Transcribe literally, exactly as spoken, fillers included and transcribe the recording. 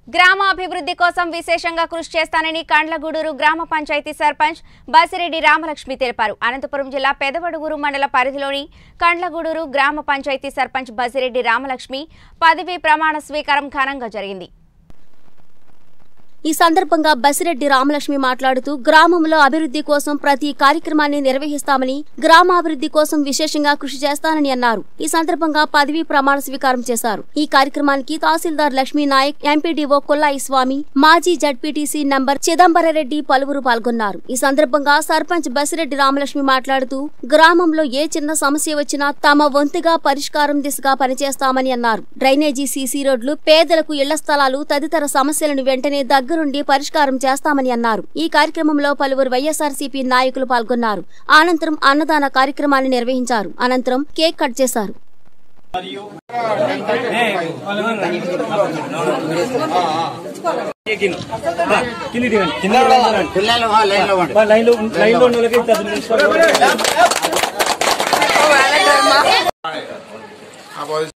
గ్రామాభివృద్ధి కోసం విశేషంగా కృషి చేస్తానని కండ్లగూడూరు గ్రామ పంచాయతీ సర్పంచ్ బసిరెడ్డి రామలక్ష్మి తెలిపారు. అనంతపురం జిల్లా పెదవడుగురు మండల పరిధిలోని కండ్లగూడూరు గ్రామ పంచాయతీ సర్పంచ్ బసిరెడ్డి రామలక్ష్మి పదవీ ప్రమాణ స్వీకారం ఘనంగా జరిగింది. ఈ సందర్భంగా బసిరెడ్డి రామలక్ష్మి మాట్లాడుతూ గ్రామంలో అభివృద్ధి కోసం ప్రతి కార్యక్రమాన్ని నిర్వహిస్తామని, గ్రామాభివృద్ధి కోసం విశేషంగా కృషి చేస్తానని అన్నారు. ఈ సందర్భంగా పదవీ ప్రమాణ స్వీకారం చేశారు. ఈ కార్యక్రమానికి తహసీల్దార్ లక్ష్మీ నాయక్, ఎంపీడీఓ కొల్లాయి స్వామి, మాజీ జడ్పీటీసీ నంబర్ చిదంబరరెడ్డి పలువురు పాల్గొన్నారు. ఈ సందర్భంగా సర్పంచ్ బసిరెడ్డి రామలక్ష్మి మాట్లాడుతూ గ్రామంలో ఏ చిన్న సమస్య వచ్చినా తమ వంతుగా పరిష్కారం దిశగా పనిచేస్తామని అన్నారు. డ్రైనేజీ, సీసీ రోడ్లు, పేదలకు ఇళ్ల స్థలాలు తదితర సమస్యలను వెంటనే దగ్గరుండి పరిష్కారం చేస్తామని అన్నారు. ఈ కార్యక్రమంలో పలువురు వైఎస్ఆర్సీపీ నాయకులు పాల్గొన్నారు. అనంతరం అన్నదాన కార్యక్రమాన్ని నిర్వహించారు. అనంతరం కేక్ కట్ చేశారు. కింద